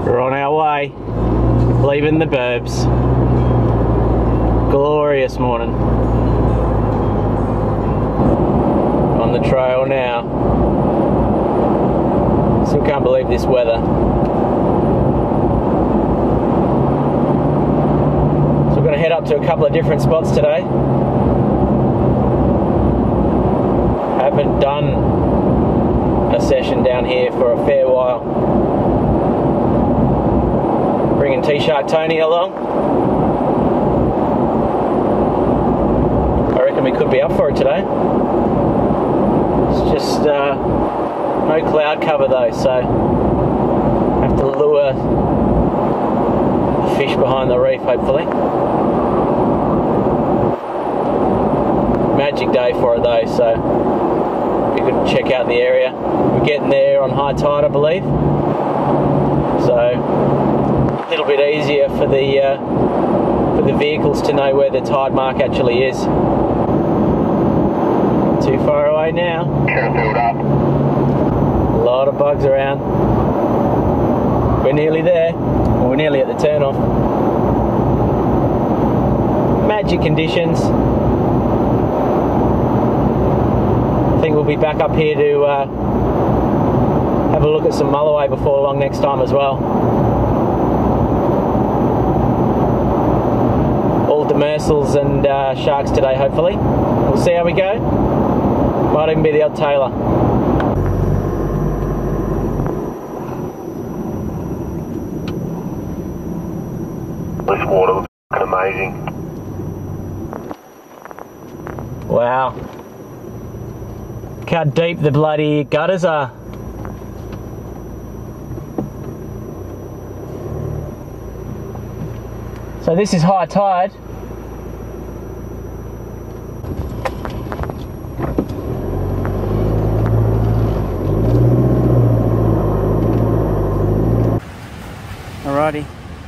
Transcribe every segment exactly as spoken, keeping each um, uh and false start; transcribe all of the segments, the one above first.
We're on our way, leaving the burbs. Glorious morning. On the trail now. Still can't believe this weather. So we're going to head up to a couple of different spots today. Haven't done a session down here for a fair while. Bringing T-Shark Tony along. I reckon we could be up for it today. It's just uh, no cloud cover though, so have to lure the fish behind the reef hopefully. Magic day for it though, so we could check out the area. We're getting there on high tide I believe, so a little bit easier for the uh, for the vehicles to know where the tide mark actually is. Not too far away now. Filled up. A lot of bugs around. We're nearly there. Well, we're nearly at the turn off. Magic conditions. I think we'll be back up here to uh, have a look at some mulloway before long next time as well. All demersals and uh, sharks today hopefully. We'll see how we go. Might even be the odd tailor. This water looks amazing. Wow. Look how deep the bloody gutters are. So this is high tide. Alrighty.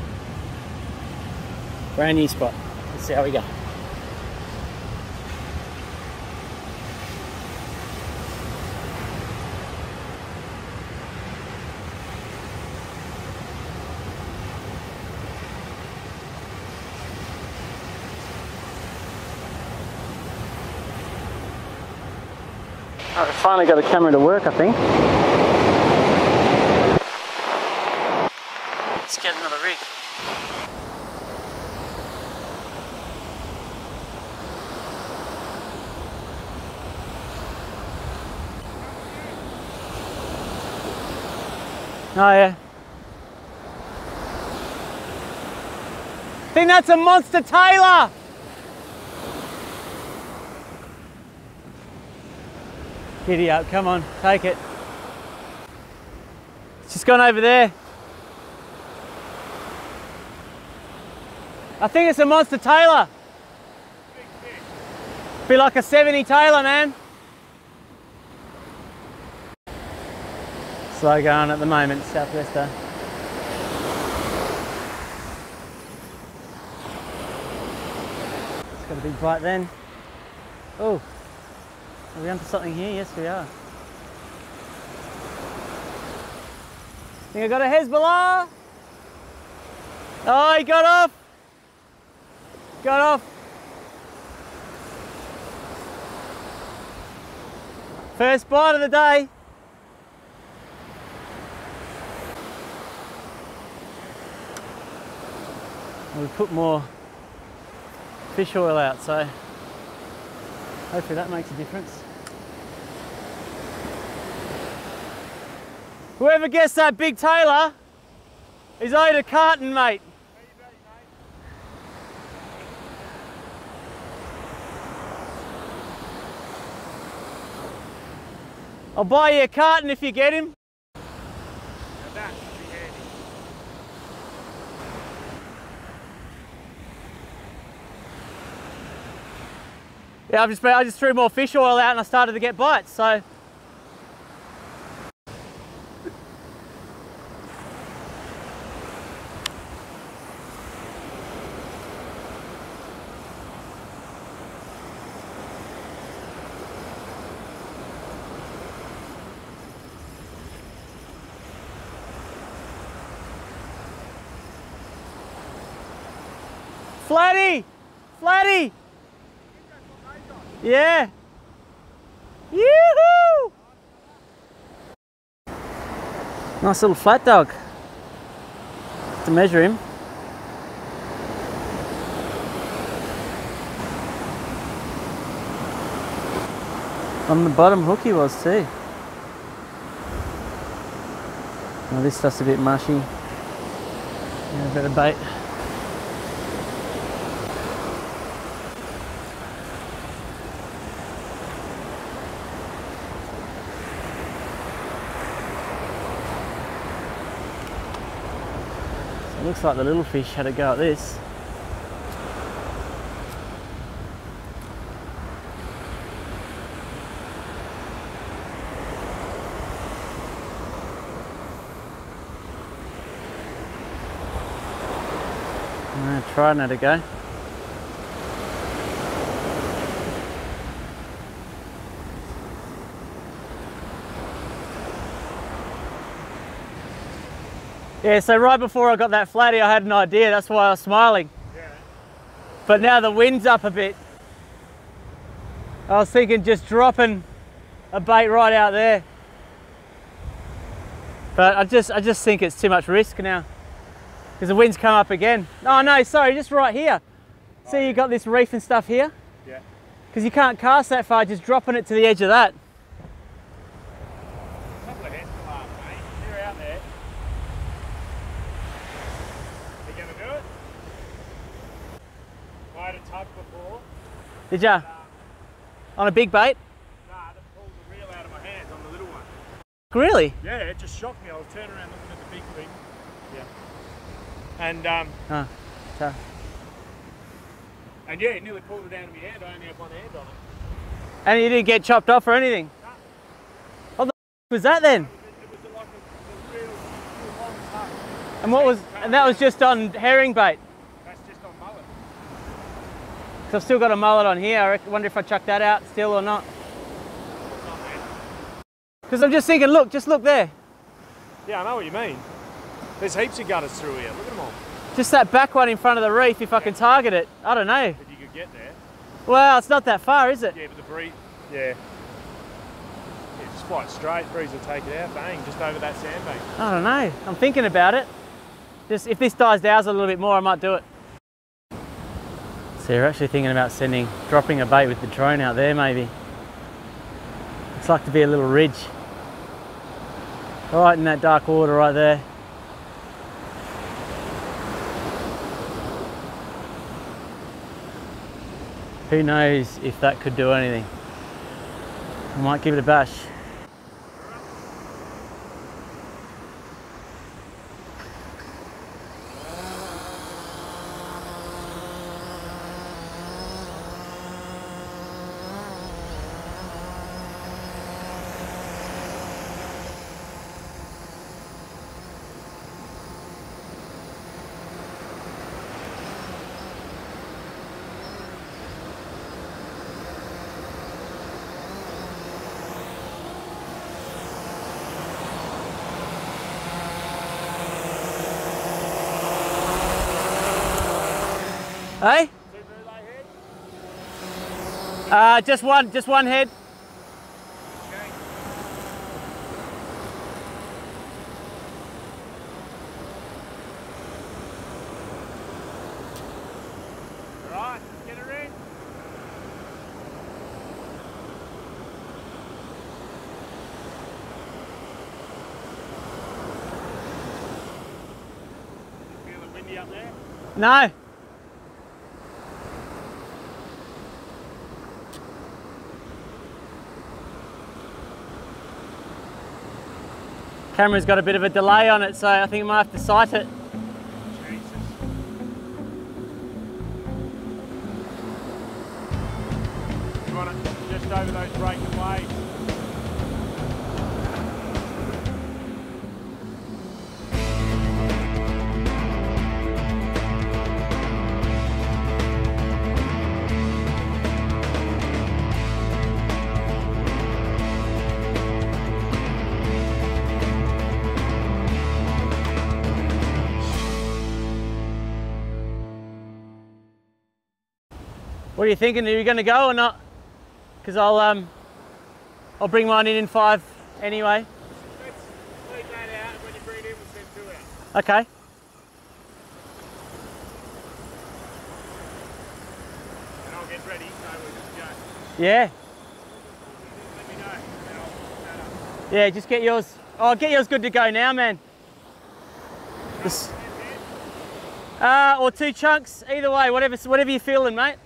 Brand new spot. Let's see how we go. Alright, finally got the camera to work, I think. Let's get another rig. Oh yeah. I think that's a monster tailor! Giddy up, come on, take it. It's just gone over there. I think it's a monster tailor. Be like a seventy tailor, man. Slow going at the moment, southwester. It's got a big bite then. Oh. Are we onto something here? Yes, we are. Think I got a Hezbollah? Oh, he got off! Got off! First bite of the day. We put more fish oil out, so hopefully that makes a difference. Whoever gets that big tailor is owed a carton, mate. I'll buy you a carton if you get him. That should be handy. Yeah, I've just been, I just threw more fish oil out and I started to get bites, so. Flatty! Flatty! Yeah! Yoo-hoo! Nice little flat dog. To measure him. On the bottom hook he was too. Oh, this stuff's a bit mushy. Yeah, a bit of bait. So it looks like the little fish had a go at this. I'm trying it to go. Yeah, so right before I got that flatty, I had an idea. That's why I was smiling. Yeah. But now the wind's up a bit. I was thinking just dropping a bait right out there. But I just, I just think it's too much risk now. Because the wind's come up again. Oh no, sorry, just right here. Oh, See, yeah. You got this reef and stuff here? Yeah. Because you can't cast that far, just dropping it to the edge of that. A couple of heads to laugh, mate. You're out there. Are you going to do it? I had a tug before. Did ya? Um, on a big bait? Nah, that pulled the reel out of my hands on the little one. Really? Yeah, it just shocked me. I was turning around looking at the big thing. Yeah. And um, huh. So. And yeah, it nearly pulled it down to my hand. I only had one hand on it. And you didn't get chopped off or anything? No. What the f was that then? It was, it was like a, a real, real long tug. And what was? And that was just on herring bait. That's just on mullet. So I've still got a mullet on here. I wonder if I chuck that out still or not. Because I'm just thinking, look, just look there. Yeah, I know what you mean. There's heaps of gutters through here. Look at them all. Just that back one in front of the reef, if yeah. I can target it. I don't know. But you could get there. Well, it's not that far, is it? Yeah, but the breeze, yeah. Yeah, just quite straight. Breeze will take it out. Bang, just over that sandbank. I don't know. I'm thinking about it. Just if this dies down a little bit more, I might do it. So you're actually thinking about sending, dropping a bait with the drone out there, maybe. Looks like to be a little ridge. Right in that dark water right there. Who knows if that could do anything. I might give it a bash. Hey? Uh, just one, just one head. Okay. All right, let's get her in. Feel it windy up there? No. Camera's got a bit of a delay on it, so I think I might have to sight it. Jesus. You want it just over those breaking waves. What are you thinking? Are you going to go or not? Because I'll um, I'll bring mine in in five anyway. Let's leave that out, and when you bring it in, we'll send two out. Okay. And I'll get ready, so we'll just go. Yeah. Let me know, and I'll put that up. Yeah, just get yours. Oh, get yours good to go now, man. This, uh, or two chunks, either way, whatever, whatever you're feeling, mate.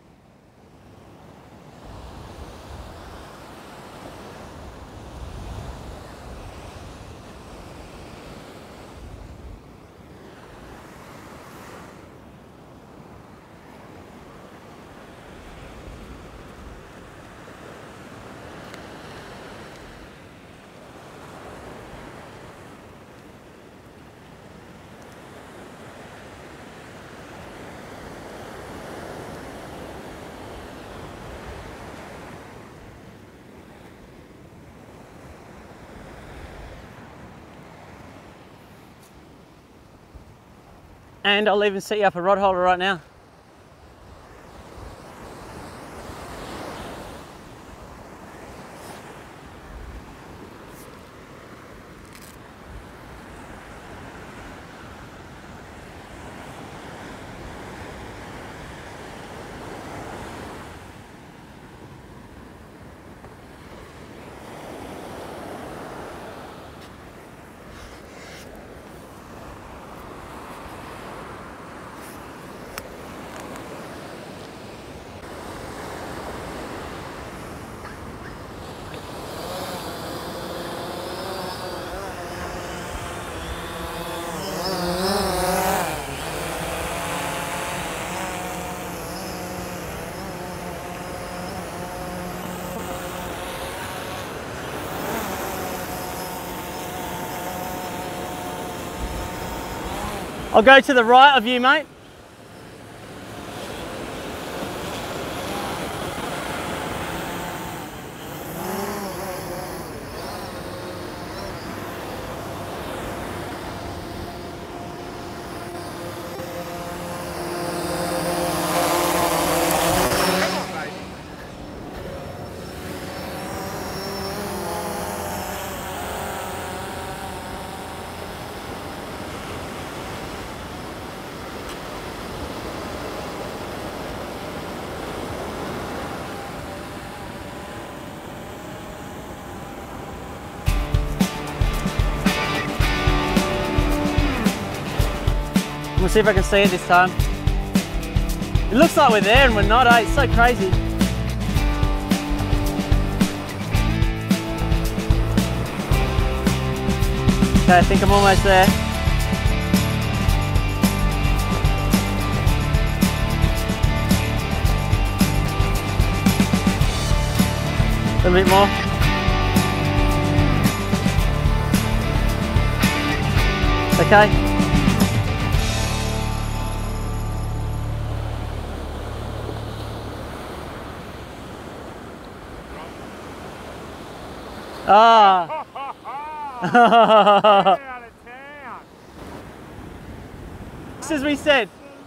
And I'll even set you up a rod holder right now. I'll go to the right of you, mate. We'll see if I can see it this time. It looks like we're there and we're not, eh? It's so crazy. Okay, I think I'm almost there. A little bit more. Okay. Ah. Out of town. Just as we said.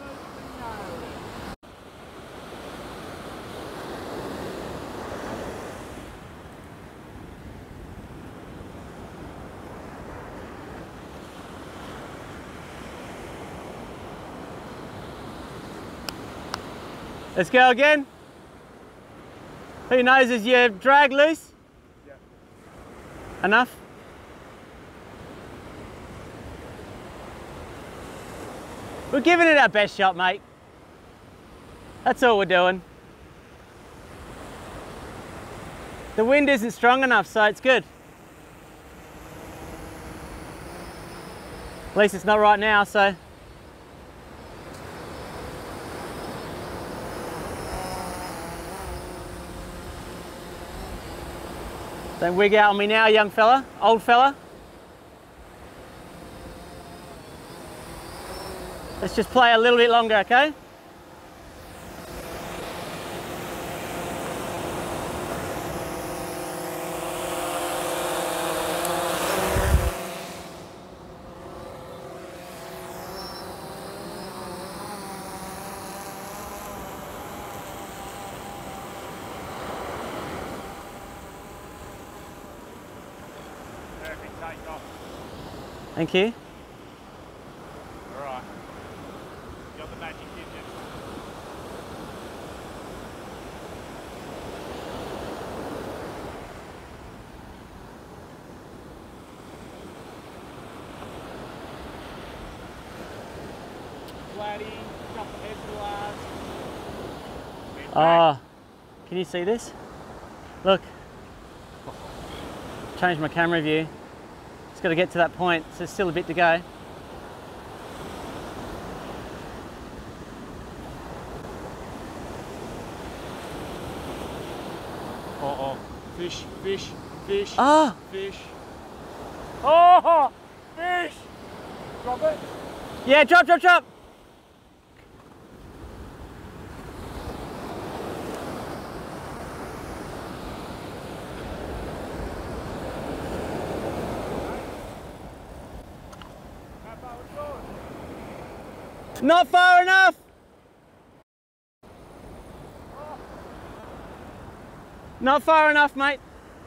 Let's go again. Who knows, is your drag loose? Enough? We're giving it our best shot, mate. That's all we're doing. The wind isn't strong enough, so it's good. At least it's not right now, so. Don't wig out on me now, young fella, old fella. Let's just play a little bit longer, okay? Thank you. Alright. Got the magic digit. Flatty, couple heads of the last. Oh, can you see this? Look. Change my camera view. Just got to get to that point, so there's still a bit to go. Oh, oh. Fish, fish, fish, Ah! fish. Oh, fish! Drop it. Yeah, drop, drop, drop! How far was yours? Not far enough! Not far enough, mate.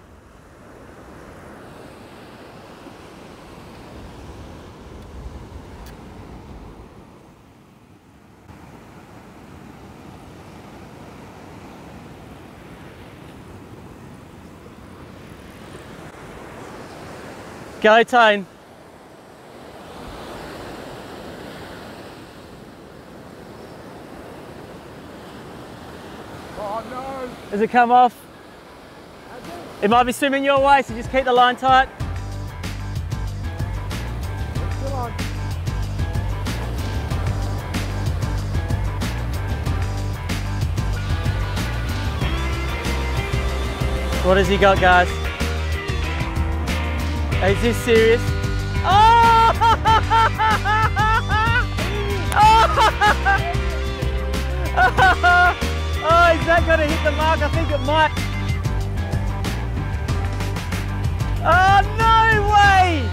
Go, Tone. Oh no! Does it come off? It might be swimming your way, so just keep the line tight. It's still on. What has he got, guys? Is this serious? Oh! Oh! Oh, is that going to hit the mark? I think it might. Oh, no way!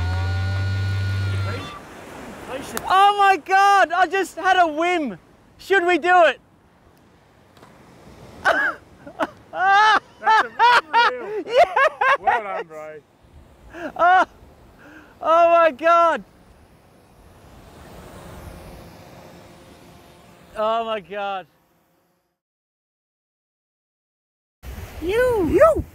Oh my God, I just had a whim. Should we do it? That's unreal. Yeah! Well done, bro. Oh, oh my God. Oh my God. You, you.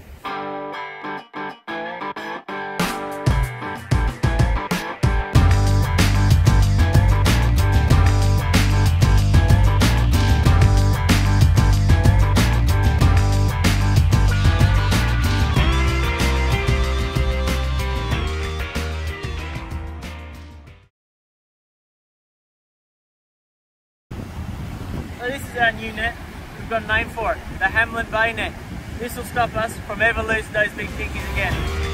So this is our new net. We've got a name for it, the Hamlin Bay net. This will stop us from ever losing those big pinkies again.